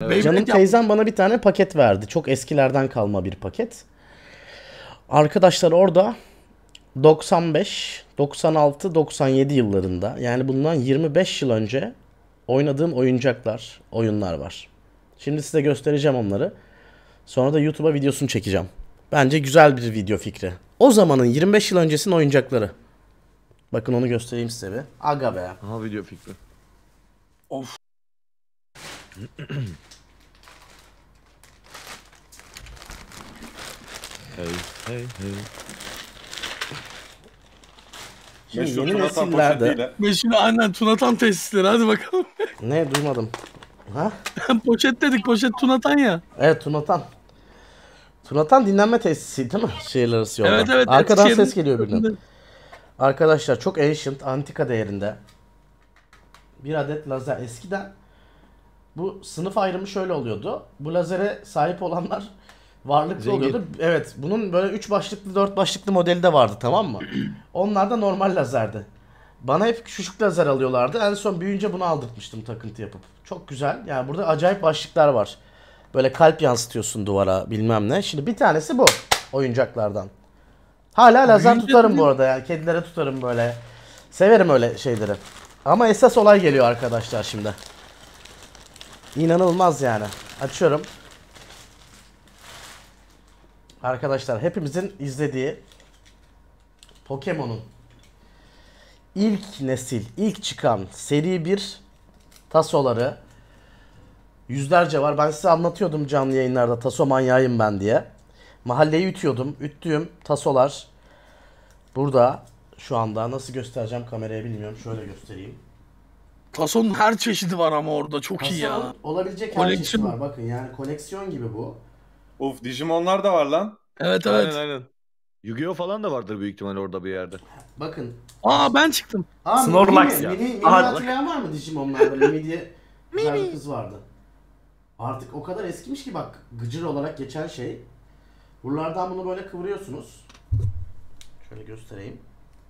Evet. Canım teyzem bana bir tane paket verdi. Çok eskilerden kalma bir paket. Arkadaşlar orada 95, 96, 97 yıllarında, yani bundan 25 yıl önce oynadığım oyuncaklar, oyunlar var. Şimdi size göstereceğim onları. Sonra da YouTube'a videosunu çekeceğim. Bence güzel bir video fikri. O zamanın 25 yıl öncesinin oyuncakları. Bakın onu göstereyim size bir. Aga be. Aha video fikri. Of. Hey hey hey. Şimdi Meşhur yeni Tunatan nesillerde... poşetiyle. Meşhur aynen Tunatan tesisleri, hadi bakalım. Ne, duymadım. Ha? Poşet dedik, poşet Tunatan ya. Evet, Tunatan. Tunatan dinlenme tesisi değil mi? Şehirler arası yolda. Evet evet. Arkadan Eskişehir'in ses geliyor birden. Arkadaşlar çok ancient, antika değerinde bir adet lazer. Eskiden bu sınıf ayrımı şöyle oluyordu. Bu lazere sahip olanlar varlıklı Zengin. oluyordu. Evet, bunun böyle 3 başlıklı 4 başlıklı modeli de vardı, tamam mı? Onlar da normal lazerdi. Bana hep küçük lazer alıyorlardı. En son büyüyünce bunu aldırtmıştım takıntı yapıp. Çok güzel. Yani burada acayip başlıklar var. Böyle kalp yansıtıyorsun duvara, bilmem ne. Şimdi bir tanesi bu oyuncaklardan. Hala lazer Büyüyünce tutarım bu dediğin- arada, yani kedilere tutarım böyle. Severim öyle şeyleri. Ama esas olay geliyor arkadaşlar şimdi. İnanılmaz yani. Açıyorum. Arkadaşlar hepimizin izlediği Pokemon'un ilk nesil, ilk çıkan seri 1 tasoları yüzlerce var. Ben size anlatıyordum canlı yayınlarda, taso manyağıyım ben diye. Mahalleyi ütüyordum. Üttüğüm tasolar burada şu anda. Nasıl göstereceğim kameraya bilmiyorum. Şöyle göstereyim. Tasonun her çeşidi var ama orada çok iyi ya. Tasonun olabilecek her çeşidi Koleksiyon. var. Bakın yani koleksiyon gibi bu. Of, Digimonlar da var lan. Evet Aynen evet. aynen. Yu-Gi-Oh falan da vardır büyük ihtimalle orada bir yerde. Bakın. Aa ben çıktım. Aa, Snorlax Mimi, ya. Mimi Aha. hatırlayan var mı Digimon'larda? Mimi diye güzel bir kız vardı. Artık o kadar eskimiş ki bak, gıcır olarak geçen şey. Buralardan bunu böyle kıvırıyorsunuz. Şöyle göstereyim.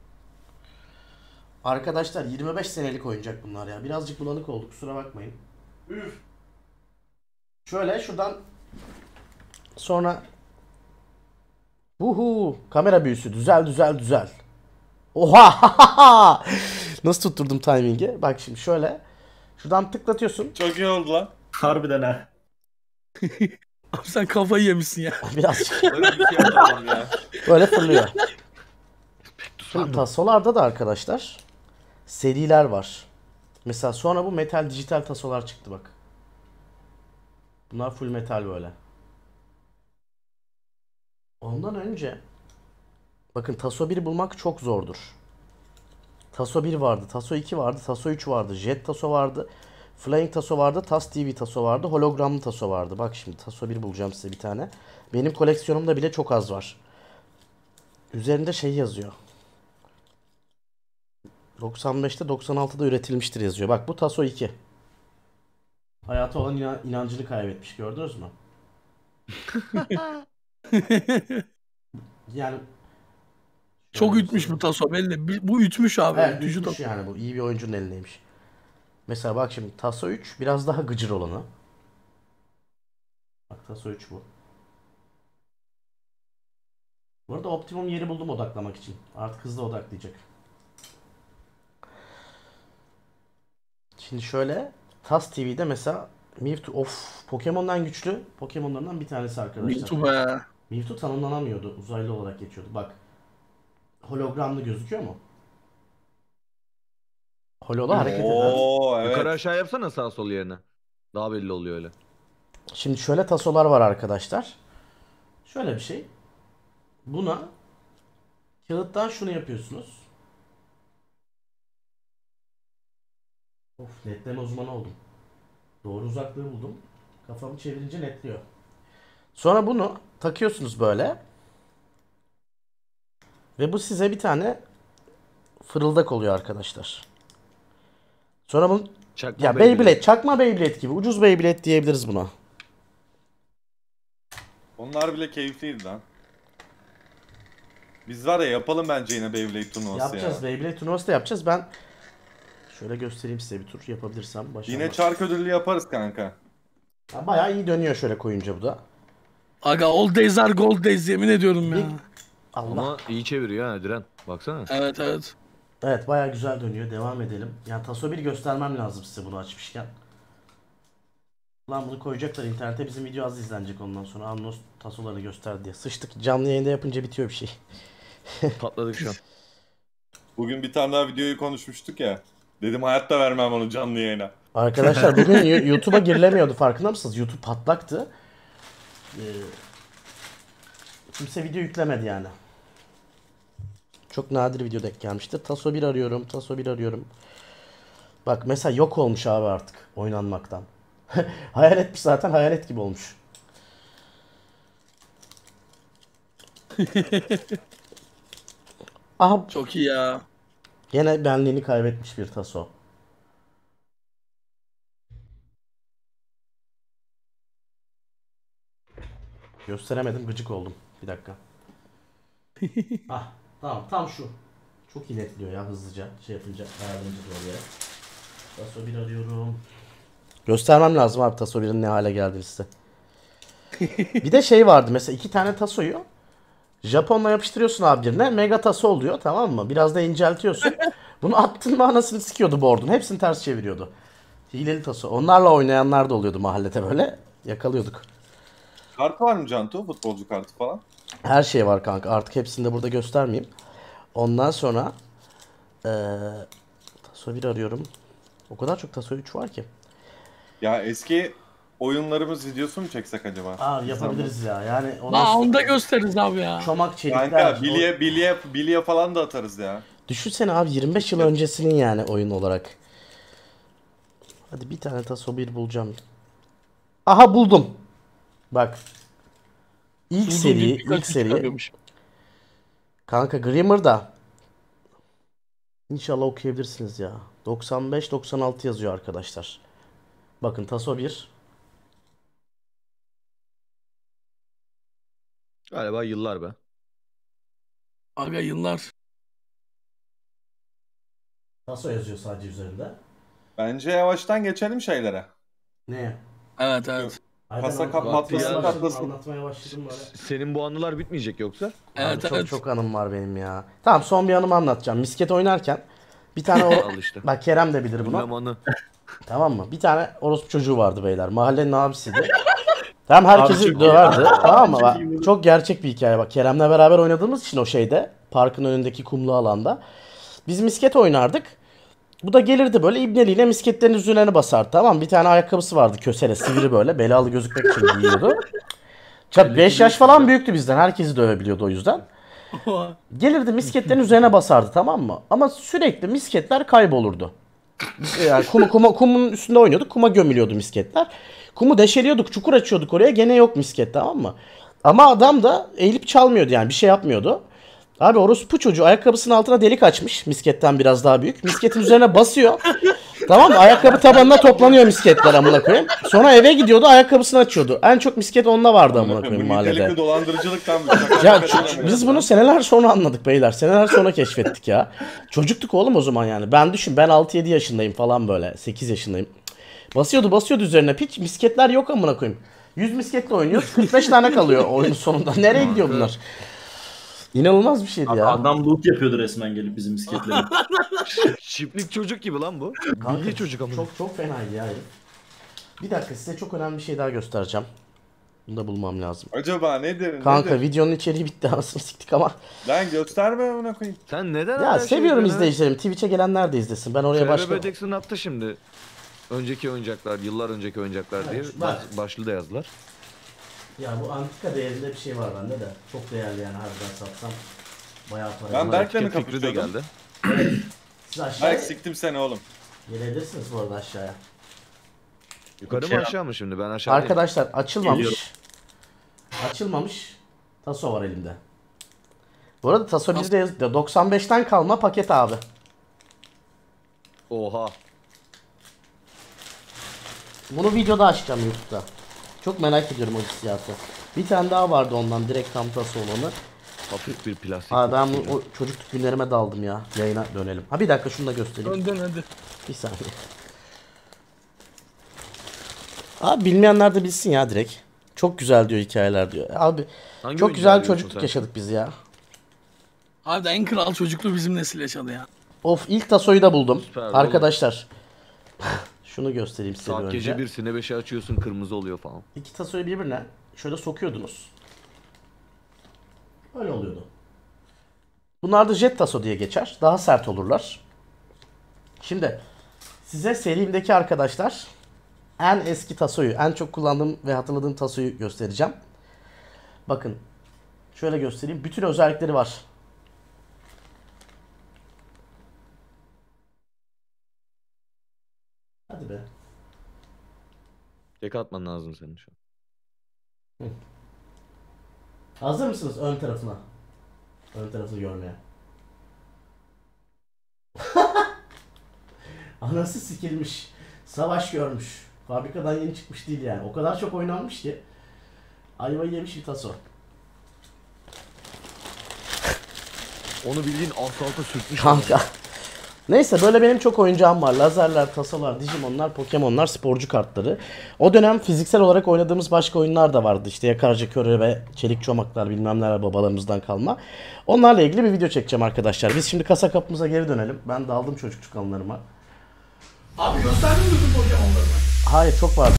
Arkadaşlar 25 senelik oyuncak bunlar ya. Birazcık bulanık oldu, kusura bakmayın. Üf. Şöyle şuradan sonra kamera büyüsü, düzel. Oha! Nasıl tutturdum timing'i? Bak şimdi şöyle. Şuradan tıklatıyorsun. Çok iyi oldu lan. Harbiden ha. Abi sen kafayı yemişsin ya. Birazcık Böyle bir şey yapalım ya. böyle fırlıyor. Şimdi tasolarda da arkadaşlar seriler var. Mesela sonra bu metal dijital tasolar çıktı bak. Bunlar full metal böyle. Ondan önce bakın Taso 1 bulmak çok zordur. Taso 1 vardı, Taso 2 vardı, Taso 3 vardı, Jet Taso vardı, Flying Taso vardı, Tas TV Taso vardı, hologramlı Taso vardı. Bak şimdi Taso 1 bulacağım size bir tane. Benim koleksiyonumda bile çok az var. Üzerinde şey yazıyor. 95'te 96'da üretilmiştir yazıyor. Bak bu Taso 2. Hayata olan inancını kaybetmiş, gördünüz mü? Yani Çok şöyle ütmüş bu göstereyim. taso belli. Bu ütmüş abi. Evet, Ütücü düşmüş taso. yani bu. İyi bir oyuncunun elindeymiş. Mesela bak şimdi Taso 3 biraz daha gıcır olanı. Bak Taso 3 bu. Bu arada optimum yeri buldum odaklamak için. Artık hızlı odaklayacak. Şimdi şöyle Tas TV'de mesela Mewtwo, of, Pokemon'dan güçlü Pokemon'larından bir tanesi arkadaşlar. Mewtwo be. Mewtwo tanımlanamıyordu. Uzaylı olarak geçiyordu. Bak. Hologramlı gözüküyor mu? Hololu hareket eden. Oo Yukarı evet. aşağı yapsana sağ sol yerine. Daha belli oluyor öyle. Şimdi şöyle tasolar var arkadaşlar. Şöyle bir şey. Buna kağıttan şunu yapıyorsunuz. Of, netleme uzmanı oldum. Doğru uzaklığı buldum. Kafamı çevirince netliyor. Sonra bunu takıyorsunuz böyle. Ve bu size bir tane fırıldak oluyor arkadaşlar. Sonra bunu Çakma ya Beyblade, çakma Beyblade gibi, ucuz Beyblade diyebiliriz buna. Onlar bile keyifliydi lan. Biz var ya, yapalım bence yine Beyblade turnuvası Yapacağız, ya. Beyblade turnuvası da yapacağız. Ben şöyle göstereyim size bir tur yapabilirsem. Yine çark ödüllü yaparız kanka. Ya bayağı iyi dönüyor şöyle koyunca bu da. Aga old days are gold days yemin ediyorum ya. Allah. Ama iyi çeviriyor ha Diren. Baksana. Evet evet. Evet bayağı güzel dönüyor. Devam edelim. Yani taso 1 göstermem lazım size bunu açmışken. Lan bunu koyacaklar internete, bizim video az izlenecek ondan sonra. Annos tasolarını göster diye. Sıçtık, canlı yayında yapınca bitiyor bir şey. Patladık şu an. Bugün bir tane daha videoyu konuşmuştuk ya. Dedim hayatta vermem onu canlı yayına. Arkadaşlar bugün YouTube'a girilemiyordu, farkında mısınız? YouTube patlaktı. Kimse video yüklemedi yani. Çok nadir video denk gelmişti. Taso 1 arıyorum, Taso 1 arıyorum. Bak mesela yok olmuş abi artık oynanmaktan. Hayaletmiş zaten, hayalet gibi olmuş. Aha Çok iyi ya. gene benliğini kaybetmiş bir taso. Gösteremedim, gıcık oldum. Bir dakika. Ah tamam, tam şu. Çok iyi netliyor ya, hızlıca şey yapınca, ayarlayınca doğru yere. Taso 1 arıyorum. Göstermem lazım abi Taso 1'in ne hale geldiğini size. Bir de şey vardı mesela, 2 tane Taso'yu Japonla yapıştırıyorsun abi birine, mega Taso oluyor, tamam mı? Biraz da inceltiyorsun. Bunu attın mı anasını sikiyordu board'un. Hepsini ters çeviriyordu. Hileli Taso. Onlarla oynayanlar da oluyordu mahallede böyle. Yakalıyorduk. Kartı var mı Cantu? Futbolcu kartı falan. Her şey var kanka. Artık hepsini de burada göstermeyeyim. Ondan sonra Taso 1 arıyorum. O kadar çok Taso 3 var ki. Ya eski oyunlarımız videosu mu çeksek acaba? Aa yapabiliriz ya. Yani Onu da gösteririz abi ya. çomak çelikler. Kanka bilye falan da atarız ya. Düşünsene abi 25 yıl öncesinin yani oyun olarak. Hadi bir tane Taso 1 bulacağım. Aha buldum. Bak. İlk Uzun seri, bir birkaç ilk seri. çıkarıyormuş. Kanka Grimmer'da. İnşallah okuyabilirsiniz ya. 95-96 yazıyor arkadaşlar. Bakın Taso 1. Galiba yıllar be. Aga yıllar. Taso yazıyor sadece üzerinde. Bence yavaştan geçelim şeylere. Ne? Evet evet. Kasa kapatmasını ya. katlasın. Anlatmaya başladım böyle. Senin bu anılar bitmeyecek yoksa? Abi Evet çok evet. çok anım var benim ya. Tamam, son bir anımı anlatacağım. Misket oynarken bir tane Al işte. bak Kerem de bilir bunu. Bilmem anı. Tamam mı? Bir tane orospu çocuğu vardı beyler. Mahallenin abisiydi. Tamam, herkesi Abi çok iyi. döverdi. Tamam mı? Çok Bak, iyi bu. çok gerçek bir hikaye bak. Kerem'le beraber oynadığımız için o şeyde, parkın önündeki kumlu alanda. Biz misket oynardık. Bu da gelirdi böyle ibneliğine misketlerin üzerine basardı, tamam mı? Bir tane ayakkabısı vardı kösele, sivri böyle. Belalı gözükmek için giyiyordu. 5 yaş falan büyüktü bizden. Herkesi dövebiliyordu o yüzden. Gelirdi misketlerin üzerine basardı, tamam mı? Ama sürekli misketler kaybolurdu. Yani kumun üstünde oynuyorduk. Kuma gömülüyordu misketler. Kumu deşeliyorduk, çukur açıyorduk oraya. Gene yok misket, tamam mı? Ama adam da eğilip çalmıyordu yani, bir şey yapmıyordu. Abi orospu çocuğu ayakkabısının altına delik açmış. Misketten biraz daha büyük. Misketin üzerine basıyor. Tamam mı? Ayakkabı tabanına toplanıyor misketler amına koyayım. Sonra eve gidiyordu, ayakkabısını açıyordu. En çok misket onda vardı amına koyayım Bu mahallede. nitelikli dolandırıcılıktan Ya biz bunu seneler sonra anladık beyler. Seneler sonra keşfettik ya. Çocuktuk oğlum o zaman yani. Ben düşün, ben 6-7 yaşındayım falan böyle. 8 yaşındayım. Basıyordu üzerine piç. Misketler yok amına koyayım. 100 misketle oynuyoruz. 45 tane kalıyor oyunun sonunda. Nereye gidiyor bunlar? İnanılmaz bir şeydi ya. Adam loot yapıyordu resmen gelip bizim misketleri. Çiftlik çocuk gibi lan bu. Kanka, Bilgi çocuk ama. çok fenaydı ya herif. Bir dakika, size çok önemli bir şey daha göstereceğim. Bunu da bulmam lazım. Acaba nedir? Kanka nedir? videonun içeriği bitti, anasını siktik ama. Lan gösterme ona koyayım. Sen neden Ya hala seviyorum şey izleyicilerim. Twitch'e gelenler de izlesin. Ben oraya başka... FRB Dex'in attı şimdi. Önceki oyuncaklar, yıllar önceki oyuncaklar diye Evet, bak. başlığı da yazdılar. Ya bu antika değerinde bir şey var bende de. Çok değerli yani, harbiden satsam. Bayağı para. Ben Berk'le mi Etiket fikri de kapışıyordum? geldi. Siz aşağıya Berk siktim seni oğlum. gelebilirsiniz bu arada aşağıya. Yukarı mı Şey- aşağı mı şimdi? Ben aşağıdayım. Arkadaşlar açılmamış. Geliyorum. Açılmamış taso var elimde. Bu arada taso bizde yazıyor. 95'ten kalma paket abi. Oha. Bunu videoda açacağım YouTube'da. Çok merak ediyorum o hissiyatı. Bir tane daha vardı ondan, direkt tam taso olanı. Hafif bir plastik. Aa, ben kutusu o çocukluk günlerime daldım ya. Yayına dönelim. Ha bir dakika, şunu da göstereyim. Dön hadi. Bir saniye. Abi bilmeyenler de bilsin ya direkt. Çok güzel diyor hikayeler diyor. Abi Hangi çok oyuncağı güzel diyorsun çocukluk sen? yaşadık biz ya. Abi en kral çocukluğu bizim nesil yaşadı ya. Of ilk tasoyu da buldum. Süper, Arkadaşlar. Şunu göstereyim size bir Saat önce. gece 1'sine 5'e açıyorsun kırmızı oluyor falan. İki tasoyu birbirine şöyle sokuyordunuz. Öyle oluyordu. Bunlar da jet taso diye geçer. Daha sert olurlar. Şimdi size serimdeki arkadaşlar en eski tasoyu, en çok kullandığım ve hatırladığım tasoyu göstereceğim. Bakın. Şöyle göstereyim. Bütün özellikleri var. Hadi be. Tek atman lazım senin şu an. Hazır mısınız ön tarafına? Ön tarafını görmeye. Anası sikilmiş. Savaş görmüş. Fabrikadan yeni çıkmış değil yani. O kadar çok oynanmış ki. Ayvayı yemiş bir taso. Onu bildiğin asfalta sürtmüş. Kanka. Neyse böyle benim çok oyuncağım var. Lazerler, tasolar, Digimonlar, Pokemonlar, sporcu kartları. O dönem fiziksel olarak oynadığımız başka oyunlar da vardı. İşte Yakarca Köre ve Çelik Çomaklar bilmem neler babalarımızdan kalma. Onlarla ilgili bir video çekeceğim arkadaşlar. Biz şimdi kasa kapımıza geri dönelim. Ben daldım çocukluk anılarıma. Abi gösterdin mi bütün Pokemon'larını? Hayır çok var.